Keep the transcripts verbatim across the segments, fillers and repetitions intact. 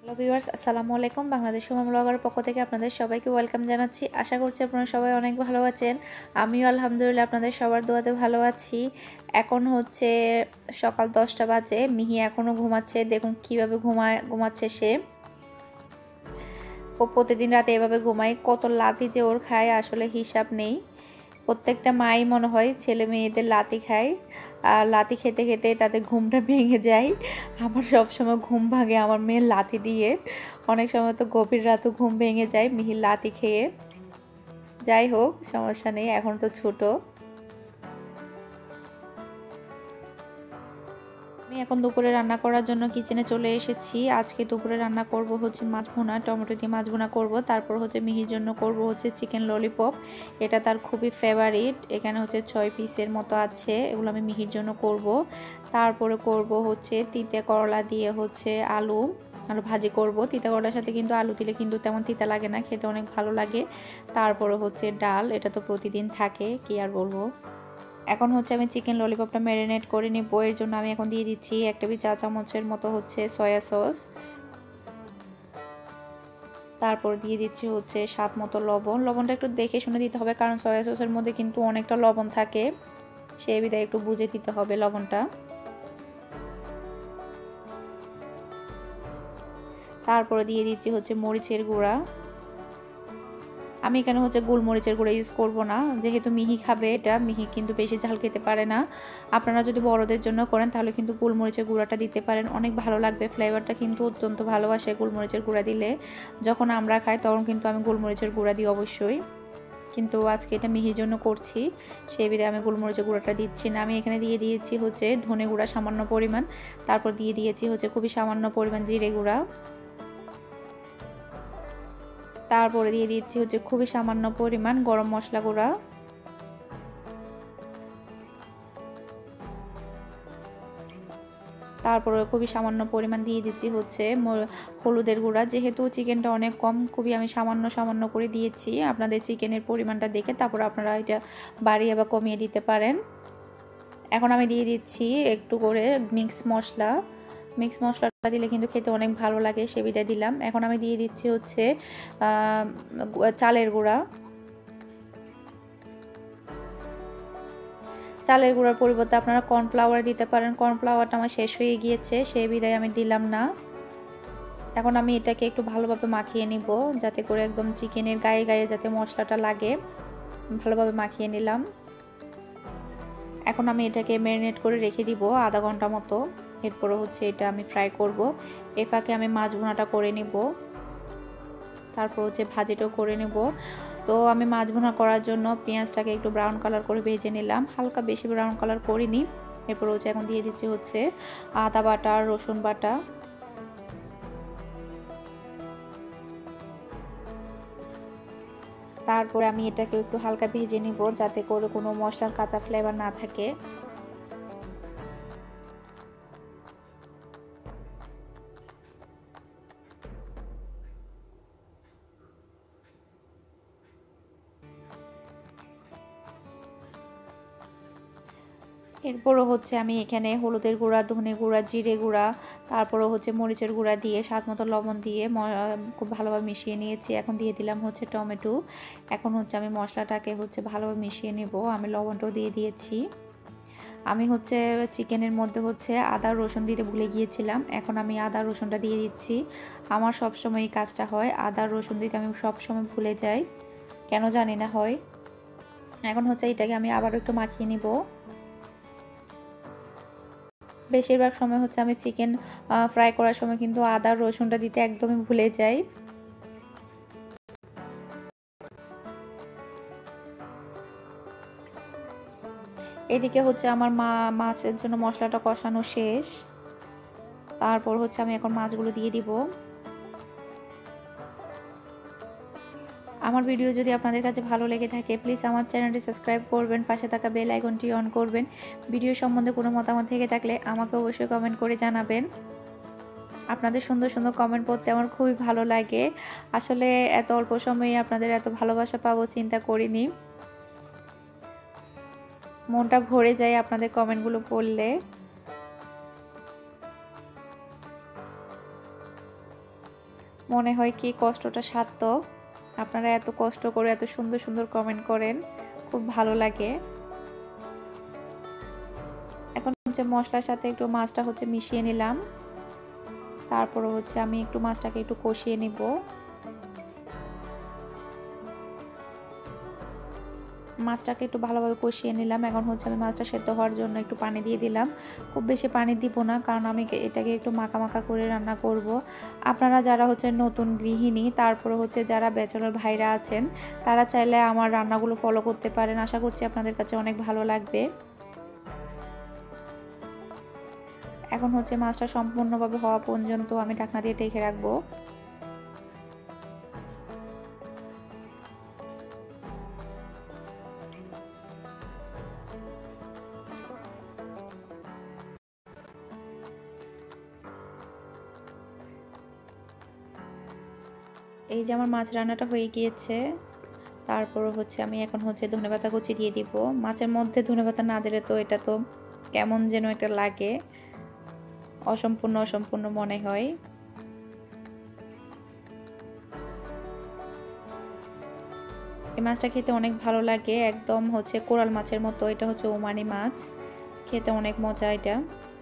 Hello viewers, আসসালামু আলাইকুম। Bangladesh Suma blogger পক্ষ থেকে আপনাদের সবাইকে ওয়েলকাম জানাচ্ছি। আশা করছি আপনারা সবাই অনেক ভালো আছেন। আমিও আলহামদুলিল্লাহ আপনাদের সবার দোয়াতে ভালো আছি। এখন হচ্ছে সকাল দশটা বাজে। মিহি এখনও ঘুমাচ্ছে। দেখুন কিভাবে ঘুমায় ঘুমাচ্ছে সে। ও প্রতিদিন রাতে এভাবে ঘুমায়। কত লাথি যে ওর খায় আসলে হিসাব নেই। প্রত্যেকটা মাই মনে হয় ছেলে মেয়েদের লাথি খায়, আর লাথি খেতে খেতে তাদের ঘুমটা ভেঙে যায়। আমার সবসময় ঘুম ভাঙে আমার মেয়ের লাথি দিয়ে। অনেক সময় তো গভীর রাতও ঘুম ভেঙে যায় মিহির লাথি খেয়ে। যাই হোক, সমস্যা নেই, এখন তো ছোট। আমি এখন দুপুরে রান্না করার জন্য কিচেনে চলে এসেছি। আজকে দুপুরে রান্না করব হচ্ছে মাছ ভুনা, টমেটো দিয়ে মাছ ভুনা করব। তারপর হচ্ছে মিহির জন্য করব হচ্ছে চিকেন ললিপপ। এটা তার খুবই ফেভারিট। এখানে হচ্ছে ছয় পিসের মতো আছে, এগুলো আমি মিহির জন্য করব। তারপরে করব হচ্ছে তিতে করলা দিয়ে হচ্ছে আলু আলু ভাজি করব। তিতা করলার সাথে কিন্তু আলু দিলে কিন্তু তেমন তিতা লাগে না, খেতে অনেক ভালো লাগে। তারপরে হচ্ছে ডাল, এটা তো প্রতিদিন থাকে, কি আর বলবো। এখন হচ্ছে আমি চিকেন ললিপপটা ম্যারিনেট করে নিব। এর জন্য আমি এখন দিয়ে দিচ্ছি এক টেবিল চা চামচের মতো হচ্ছে সয়া সস। তারপর দিয়ে দিচ্ছি হচ্ছে স্বাদ মতো লবণ। লবণটা একটু দেখে শুনে দিতে হবে, কারণ সয়া সসের মধ্যে কিন্তু অনেকটা লবণ থাকে, সেই বিধায় একটু বুঝে দিতে হবে লবণটা। তারপরে দিয়ে দিচ্ছি হচ্ছে মরিচের গুঁড়া। আমি এখানে হচ্ছে গোলমরিচের গুঁড়া ইউজ করব না, যেহেতু মিহি খাবে এটা। মিহি কিন্তু বেশি ঝাল খেতে পারে না। আপনারা যদি বড়দের জন্য করেন তাহলে কিন্তু গোলমরিচের গুঁড়াটা দিতে পারেন, অনেক ভালো লাগবে। ফ্লেভারটা কিন্তু অত্যন্ত ভালোবাসে গোলমরিচের গুঁড়া দিলে। যখন আমরা খাই তখন কিন্তু আমি গোলমরিচের গুঁড়া দিই অবশ্যই, কিন্তু আজকে এটা মিহির জন্য করছি, সেই বিধায় আমি গোলমরিচের গুঁড়াটা দিচ্ছি না। আমি এখানে দিয়ে দিয়েছি হচ্ছে ধনে গুঁড়া সামান্য পরিমাণ। তারপর দিয়ে দিয়েছি হচ্ছে খুবই সামান্য পরিমাণ জিরে গুঁড়া। তারপরে দিয়ে দিচ্ছি হচ্ছে খুবই সামান্য পরিমাণ গরম মশলা গুঁড়া। তারপরে খুবই সামান্য পরিমাণ দিয়ে দিচ্ছি হচ্ছে হলুদের গুঁড়া। যেহেতু চিকেনটা অনেক কম, খুবই আমি সামান্য সামান্য করে দিয়েছি। আপনাদের চিকেনের পরিমাণটা দেখে তারপর আপনারা এটা বাড়িয়ে বা কমিয়ে দিতে পারেন। এখন আমি দিয়ে দিচ্ছি একটু করে মিক্স মশলা। মিক্স মশলাটা দিলে কিন্তু খেতে অনেক ভালো লাগে, সে বিধায় দিলাম। এখন আমি দিয়ে দিচ্ছি হচ্ছে চালের গুঁড়া। চালের গুঁড়ার পরিবর্তে আপনারা কর্নফ্লাওয়ার দিতে পারেন। কর্নফ্লাওয়ারটা আমার শেষ হয়ে গিয়েছে, সেই বিধায় আমি দিলাম না। এখন আমি এটাকে একটু ভালোভাবে মাখিয়ে নিব, যাতে করে একদম চিকেনের গায়ে গায়ে যাতে মশলাটা লাগে। ভালোভাবে মাখিয়ে নিলাম। এখন আমি এটাকে ম্যারিনেট করে রেখে দিব আধা ঘন্টা মতো। এরপরে হচ্ছে এটা আমি ফ্রাই করব। এ ফাঁকে আমি মাছ ভুনাটা করে নিব, তারপর হচ্ছে ভাজিটাও করে নেব। তো আমি মাছ ভুনা করার জন্য পেঁয়াজটাকে একটু ব্রাউন কালার করে ভেজে নিলাম, হালকা বেশি ব্রাউন কালার করিনি। এরপর হচ্ছে এখন দিয়ে দিচ্ছি হচ্ছে আদা বাটা, রসুন বাটা। তারপরে আমি এটাকে একটু হালকা ভেজে নিব, যাতে করে কোনো মশলার কাঁচা ফ্লেভার না থাকে। এরপরও হচ্ছে আমি এখানে হলুদের গুঁড়া, ধনে গুঁড়া, জিরে গুঁড়া, তারপরও হচ্ছে মরিচের গুঁড়া দিয়ে স্বাদ মতো লবণ দিয়ে খুব ভালোভাবে মিশিয়ে নিয়েছি। এখন দিয়ে দিলাম হচ্ছে টমেটো। এখন হচ্ছে আমি মশলাটাকে হচ্ছে ভালোভাবে মিশিয়ে নেব। আমি লবণটাও দিয়ে দিয়েছি। আমি হচ্ছে চিকেনের মধ্যে হচ্ছে আদা রসুন দিতে ভুলে গিয়েছিলাম, এখন আমি আদা রসুনটা দিয়ে দিচ্ছি। আমার সবসময় এই কাজটা হয়, আদা রসুন দিতে আমি সবসময় ভুলে যাই, কেন জানি না হয়। এখন হচ্ছে এটাকে আমি আবারও একটু মাখিয়ে নিব। বেশিরভাগ সময় হচ্ছে আমি চিকেন ফ্রাই করার সময় কিন্তু আদা রসুনটা দিতে একদমই ভুলে যাই। এদিকে হচ্ছে আমার মা মাছের জন্য মশলাটা কষানো শেষ। তারপর হচ্ছে আমি এখন মাছগুলো দিয়ে দিব। আমার ভিডিও যদি আপনাদের কাছে ভালো লেগে থাকে প্লিজ আমার চ্যানেলটি সাবস্ক্রাইব করবেন, পাশে থাকা বেল আইকনটি অন করবেন। ভিডিও সম্বন্ধে কোনো মতামত থেকে থাকলে আমাকে অবশ্যই কমেন্ট করে জানাবেন। আপনাদের সুন্দর সুন্দর কমেন্ট পড়তে আমার খুবই ভালো লাগে। আসলে এত অল্প সময়ে আপনাদের এত ভালোবাসা পাবো চিন্তা করিনি। মনটা ভরে যায় আপনাদের কমেন্টগুলো পড়লে। মনে হয় কি কষ্টটা সার্থক। আপনারা এত কষ্ট করে এত সুন্দর সুন্দর কমেন্ট করেন, খুব ভালো লাগে। এখন হচ্ছে মশলার সাথে একটু মাছটা হচ্ছে মিশিয়ে নিলাম। তারপরে হচ্ছে আমি একটু মাছটাকে একটু কষিয়ে নিব। মাছটাকে একটু ভালোভাবে কষিয়ে নিলাম। এখন হচ্ছে আমি মাছটা সেদ্ধ হওয়ার জন্য একটু পানি দিয়ে দিলাম। খুব বেশি পানি দিব না, কারণ আমি এটাকে একটু মাখা মাখা করে রান্না করব। আপনারা যারা হচ্ছে নতুন গৃহিণী, তারপরে হচ্ছে যারা ব্যাচেলর ভাইরা আছেন, তারা চাইলে আমার রান্নাগুলো ফলো করতে পারেন। আশা করছি আপনাদের কাছে অনেক ভালো লাগবে। এখন হচ্ছে মাছটা সম্পূর্ণভাবে হওয়া পর্যন্ত আমি ঢাকনা দিয়ে ঢেকে রাখবো। এই যে আমার মাছ রান্নাটা হয়ে গিয়েছে। তারপর হচ্ছে আমি এখন হচ্ছে ধনেপাতা কুচি দিয়ে দিব। মাছের মধ্যে ধনেপাতা না দিলে তো এটা তো কেমন যেন একটা লাগে, অসম্পূর্ণ অসম্পূর্ণ মনে হয়। এই মাছটা খেতে অনেক ভালো লাগে, একদম হচ্ছে কোরাল মাছের মতো। এটা হচ্ছে ওমানি মাছ, খেতে অনেক মজা এটা।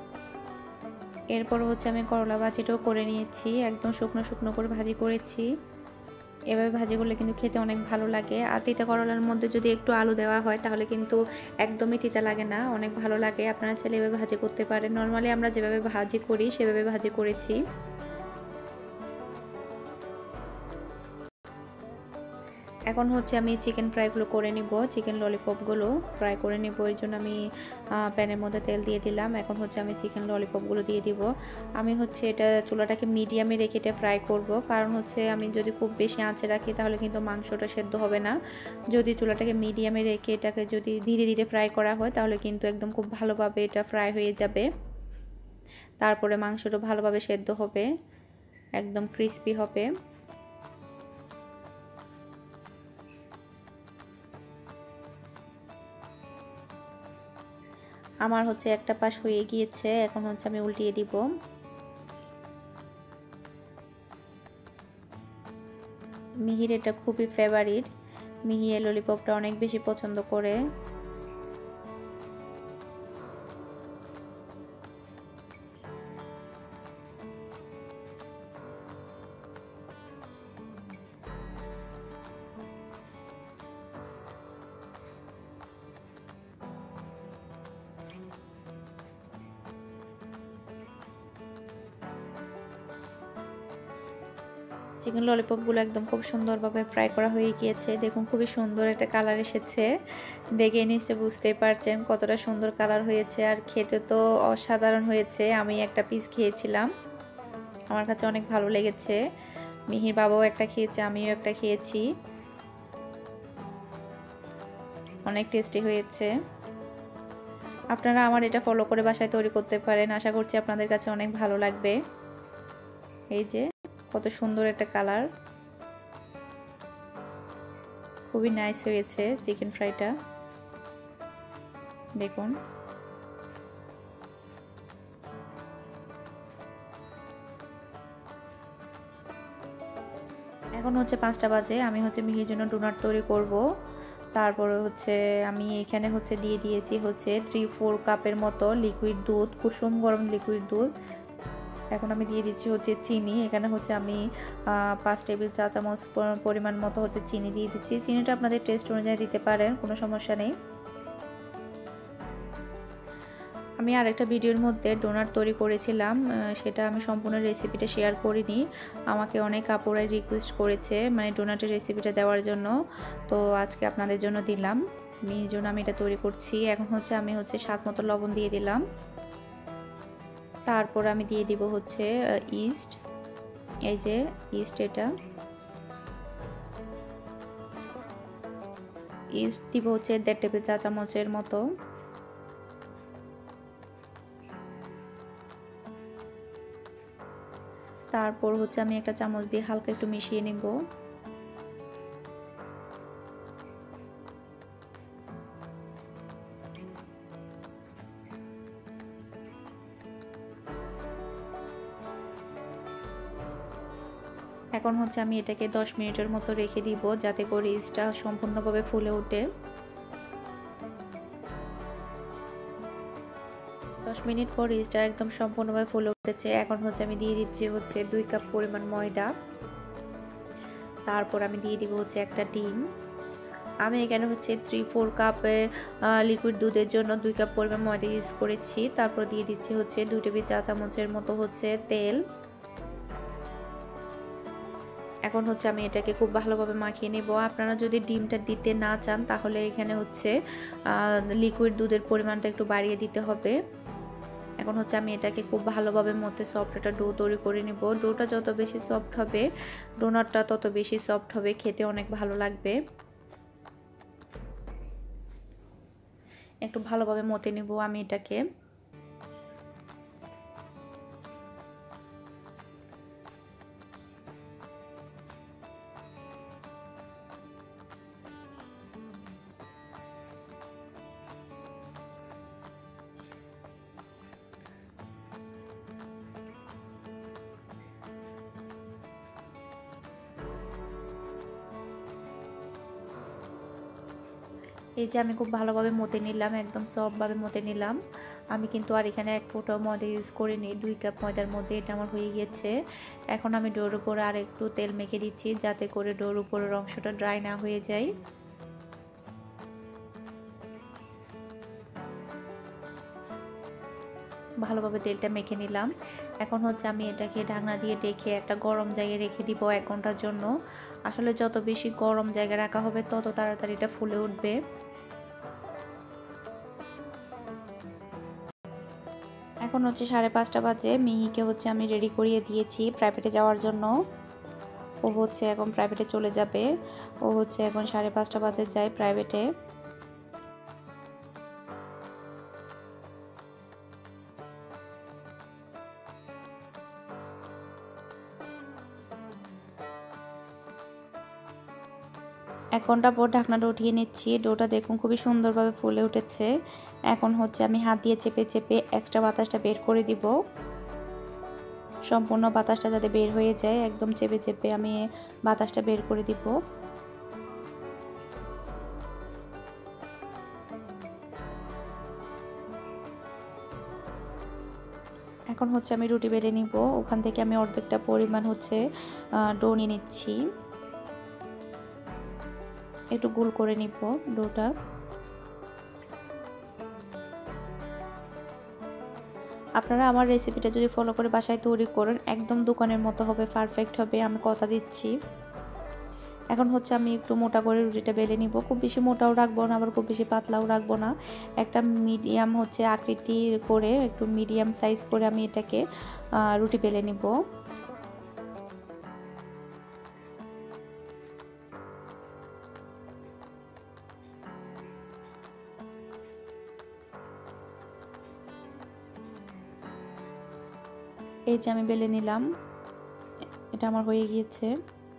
এরপর হচ্ছে আমি করলা ভাজিটাও করে নিয়েছি, একদম শুকনো শুকনো করে ভাজি করেছি। এভাবে ভাজি করলে কিন্তু খেতে অনেক ভালো লাগে। আর তিতা করলার মধ্যে যদি একটু আলু দেওয়া হয় তাহলে কিন্তু একদমই তিতা লাগে না, অনেক ভালো লাগে। আপনারা চাইলে এভাবে ভাজি করতে পারেন। নর্মালি আমরা যেভাবে ভাজি করি সেভাবে ভাজি করেছি। এখন হচ্ছে আমি চিকেন ফ্রাইগুলো করে নিব, চিকেন ললিপপগুলো ফ্রাই করে নিব। এর জন্য আমি প্যানের মধ্যে তেল দিয়ে দিলাম। এখন হচ্ছে আমি চিকেন ললিপপগুলো দিয়ে দিব। আমি হচ্ছে এটা চুলাটাকে মিডিয়ামে রেখে এটা ফ্রাই করব, কারণ হচ্ছে আমি যদি খুব বেশি আঁচে রাখি তাহলে কিন্তু মাংসটা সেদ্ধ হবে না। যদি চুলাটাকে মিডিয়ামে রেখে এটাকে যদি ধীরে ধীরে ফ্রাই করা হয় তাহলে কিন্তু একদম খুব ভালোভাবে এটা ফ্রাই হয়ে যাবে। তারপরে মাংসটা ভালোভাবে সেদ্ধ হবে, একদম ক্রিস্পি হবে। আমার হচ্ছে একটা পাশ হয়ে গিয়েছে, এখন হচ্ছে আমি উল্টিয়ে দিব। মিহির এটা খুবই ফেভারিট, মিহি এই ললিপপটা অনেক বেশি পছন্দ করে। চিকেন ললিপপগুলো একদম খুব সুন্দরভাবে ফ্রাই করা হয়ে গিয়েছে। দেখুন খুবই সুন্দর একটা কালার এসেছে, দেখে নিশ্চয়ই বুঝতেই পারছেন কতটা সুন্দর কালার হয়েছে। আর খেতে তো অসাধারণ হয়েছে। আমি একটা পিস খেয়েছিলাম, আমার কাছে অনেক ভালো লেগেছে। মিহির বাবাও একটা খেয়েছে, আমিও একটা খেয়েছি, অনেক টেস্টি হয়েছে। আপনারা আমার এটা ফলো করে বাসায় তৈরি করতে পারেন, আশা করছি আপনাদের কাছে অনেক ভালো লাগবে। এই যে কত সুন্দর একটা কালার, খুবই নাইস হয়েছে চিকেন ফ্রাইটা, দেখুন। এখন হচ্ছে পাঁচটা বাজে, আমি হচ্ছে মিহির জন্য ডোনাট তৈরি করব। তারপরে হচ্ছে আমি এখানে হচ্ছে দিয়ে দিয়েছি হচ্ছে থ্রি ফোর কাপের মতো লিকুইড দুধ, কুসুম গরম লিকুইড দুধ। এখন আমি দিয়ে দিচ্ছি হচ্ছে চিনি। এখানে হচ্ছে আমি পাঁচ টেবিল চা চামচ পরিমাণ মতো হচ্ছে চিনি দিয়ে দিচ্ছি। চিনিটা আপনাদের টেস্ট অনুযায়ী দিতে পারেন, কোনো সমস্যা নেই। আমি আরেকটা ভিডিওর মধ্যে ডোনাট তৈরি করেছিলাম, সেটা আমি সম্পূর্ণ রেসিপিটা শেয়ার করিনি। আমাকে অনেক আপুরাই রিকোয়েস্ট করেছে মানে ডোনাটের রেসিপিটা দেওয়ার জন্য, তো আজকে আপনাদের জন্য দিলাম। মিহির জন্য আমি এটা তৈরি করছি। এখন হচ্ছে আমি হচ্ছে স্বাদ মতো লবণ দিয়ে দিলাম। তারপর আমি দিয়ে দিব হচ্ছে ইস্ট, এই যে ইস্ট, এটা ইস্ট দিব হচ্ছে দেড় টেবিল চা চামচের মতো। তারপর হচ্ছে আমি একটা চামচ দিয়ে হালকা একটু মিশিয়ে নিব। এখন হচ্ছে আমি এটাকে দশ মিনিটের মতো রেখে দিব যাতে করে ইস্টটা সম্পূর্ণভাবে ফুলে ওঠে। দশ মিনিট পর ইস্টটা একদম সম্পূর্ণভাবে ফুলে উঠেছে। এখন হচ্ছে আমি দিয়ে দিচ্ছি হচ্ছে দুই কাপ পরিমাণ ময়দা, তারপর আমি দিয়ে দিব হচ্ছে একটা ডিম। আমি এখানে হচ্ছে থ্রি ফোর কাপের লিকুইড দুধের জন্য দুই কাপ পরিমাণ ময়দা ইউজ করেছি। তারপর দিয়ে দিচ্ছি হচ্ছে দুই টেবিল চা চামচের মতো হচ্ছে তেল। এখন হচ্ছে আমি এটাকে খুব ভালোভাবে মাখিয়ে নেব। আপনারা যদি ডিমটা দিতে না চান তাহলে এখানে হচ্ছে লিকুইড দুধের পরিমাণটা একটু বাড়িয়ে দিতে হবে। এখন হচ্ছে আমি এটাকে খুব ভালোভাবে মধ্যে সফট একটা ডো তৈরি করে নিব। ডোটা যত বেশি সফট হবে ডোনাটটা তত বেশি সফট হবে, খেতে অনেক ভালো লাগবে। একটু ভালোভাবে মতে নিব আমি এটাকে। এই যে আমি খুব ভালোভাবে মতে নিলাম, একদম সফটভাবে মতে নিলাম। আমি কিন্তু আর এখানে এক ফোঁটাও ময়দা ইউজ করিনি, দুই কাপ ময়দার মধ্যে এটা আমার হয়ে গিয়েছে। এখন আমি ডোর উপরে আর একটু তেল মেখে দিচ্ছি যাতে করে ডোর উপরের অংশটা ড্রাই না হয়ে যায়। ভালোভাবে তেলটা মেখে নিলাম। এখন হচ্ছে আমি এটাকে ঢাকনা দিয়ে ঢেকে একটা গরম জায়গায় রেখে দিব এক ঘন্টার জন্য। আসলে যত বেশি গরম জায়গায় রাখা হবে তত তাড়াতাড়ি এটা ফুলে উঠবে। এখন হচ্ছে সাড়ে পাঁচটা বাজে। মিহিকে হচ্ছে আমি রেডি করিয়ে দিয়েছি প্রাইভেটে যাওয়ার জন্য। ও হচ্ছে এখন প্রাইভেটে চলে যাবে। ও হচ্ছে এখন সাড়ে পাঁচটা বাজে যায় প্রাইভেটে। এক ঘন্টা পর ঢাকনাটা উঠিয়ে নিচ্ছি। ডোটা দেখুন খুবই সুন্দরভাবে ফুলে উঠেছে। এখন হচ্ছে আমি হাত দিয়ে চেপে চেপে এক্সট্রা বাতাসটা বের করে দিব। সম্পূর্ণ বাতাসটা যাতে বের হয়ে যায় একদম চেপে চেপে আমি বাতাসটা বের করে দিব। এখন হচ্ছে আমি রুটি বেলে নিব। ওখান থেকে আমি অর্ধেকটা পরিমাণ হচ্ছে ডো নিয়ে নিচ্ছি। একটু গোল করে নিব ডোটা। আপনারা আমার রেসিপিটা যদি ফলো করে বাসায় তৈরি করেন একদম দোকানের মতো হবে, পারফেক্ট হবে, আমি কথা দিচ্ছি। এখন হচ্ছে আমি একটু মোটা করে রুটিটা বেলে নিব। খুব বেশি মোটাও রাখবো না আবার খুব বেশি পাতলাও রাখবো না, একটা মিডিয়াম হচ্ছে আকৃতি করে একটু মিডিয়াম সাইজ করে আমি এটাকে রুটি বেলে নিব। এই যে আমি বেলে নিলাম, এটা আমার হয়ে গিয়েছে।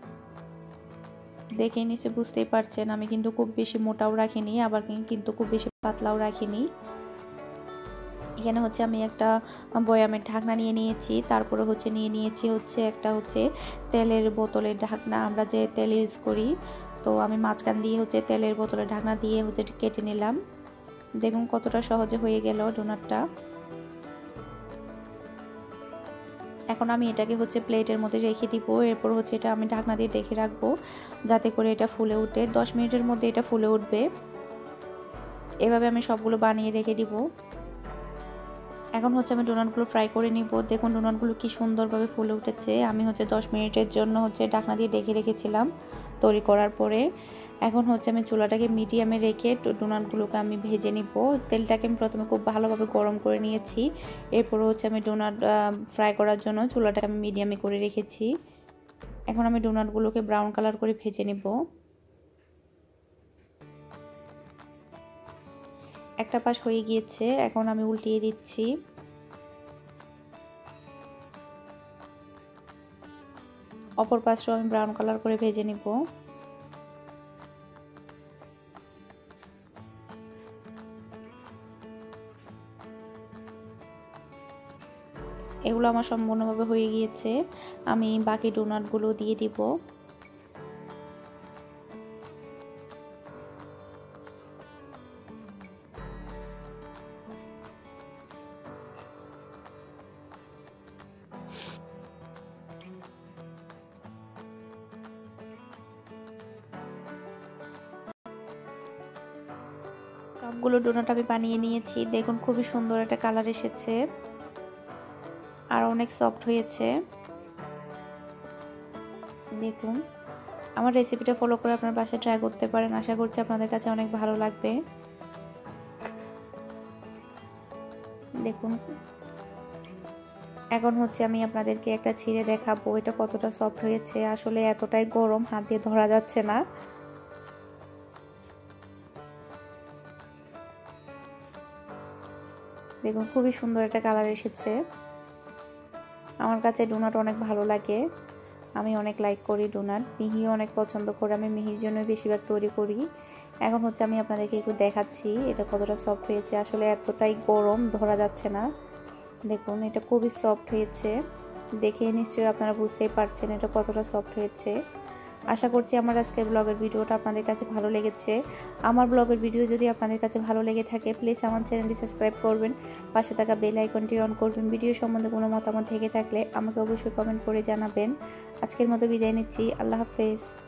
দেখে নিচে বুঝতেই পারছেন আমি কিন্তু খুব বেশি মোটাও রাখিনি আবার কিন্তু খুব বেশি পাতলাও রাখিনি। এখানে হচ্ছে আমি একটা বয়ামের ঢাকনা নিয়ে নিয়েছি, তারপরে হচ্ছে নিয়ে নিয়েছি হচ্ছে একটা হচ্ছে তেলের বোতলের ঢাকনা, আমরা যে তেল ইউজ করি। তো আমি মাঝখান দিয়ে হচ্ছে তেলের বোতলের ঢাকনা দিয়ে হচ্ছে কেটে নিলাম। দেখুন কতটা সহজে হয়ে গেল ডোনাটটা। এখন আমি এটাকে হচ্ছে প্লেটের মধ্যে রেখে দিব। এরপর হচ্ছে এটা আমি ঢাকনা দিয়ে ঢেকে রাখবো যাতে করে এটা ফুলে উঠে। দশ মিনিটের মধ্যে এটা ফুলে উঠবে। এভাবে আমি সবগুলো বানিয়ে রেখে দিব। এখন হচ্ছে আমি ডোনাটগুলো ফ্রাই করে নিব। দেখুন ডোনাটগুলো কি সুন্দরভাবে ফুলে উঠেছে। আমি হচ্ছে দশ মিনিটের জন্য হচ্ছে ঢাকনা দিয়ে ঢেকে রেখেছিলাম তৈরি করার পরে। এখন হচ্ছে আমি চুলাটাকে মিডিয়ামে রেখে ডোনাটগুলোকে আমি ভেজে নিব। তেলটাকে আমি প্রথমে খুব ভালোভাবে গরম করে নিয়েছি। এরপর হচ্ছে আমি ডোনাট ফ্রাই করার জন্য চুলাটাকে আমি মিডিয়ামে করে রেখেছি। এখন আমি ডোনাটগুলোকে ব্রাউন কালার করে ভেজে নিব। একটা পাশ হয়ে গিয়েছে, এখন আমি উল্টিয়ে দিচ্ছি। অপর পাশটাও আমি ব্রাউন কালার করে ভেজে নিব। এগুলো আমার সম্পূর্ণভাবে হয়ে গিয়েছে। আমি বাকি ডোনাটগুলো দিয়ে দিব। সবগুলো ডোনাট আমি বানিয়ে নিয়েছি। দেখুন খুবই সুন্দর একটা কালার এসেছে আর অনেক সফট হয়েছে। দেখুন আমার রেসিপিটা ফলো করে আপনার বাসায় ট্রাই করতে পারেন। আশা করছি আপনাদের কাছে অনেক ভালো লাগবে। দেখুন এখন হচ্ছে আমি আপনাদেরকে একটা ছিঁড়ে দেখাবো এটা কতটা সফট হয়েছে। আসলে এতটাই গরম, হাত দিয়ে ধরা যাচ্ছে না। দেখুন খুবই সুন্দর একটা কালার এসেছে। আমার কাছে ডোনাট অনেক ভালো লাগে, আমি অনেক লাইক করি ডোনাট। মিহিও অনেক পছন্দ করে, আমি মিহির জন্য বেশিরভাগ তৈরি করি। এখন হচ্ছে আমি আপনাদেরকে একটু দেখাচ্ছি এটা কতটা সফট হয়েছে। আসলে এতটাই গরম, ধরা যাচ্ছে না। দেখুন এটা খুবই সফট হয়েছে, দেখে নিশ্চয়ই আপনারা বুঝতেই পারছেন এটা কতটা সফট হয়েছে। আশা করছি আমার আজকের ব্লগের ভিডিওটা আপনাদের কাছে ভালো লেগেছে। আমার ব্লগের ভিডিও যদি আপনাদের কাছে ভালো লেগে থাকে প্লিজ আমার চ্যানেলটি সাবস্ক্রাইব করবেন, পাশে থাকা বেল আইকনটি অন করবেন। ভিডিও সম্বন্ধে কোনো মতামত থেকে থাকলে আমাকে অবশ্যই কমেন্ট করে জানাবেন। আজকের মতো বিদায় নিচ্ছি, আল্লাহ হাফেজ।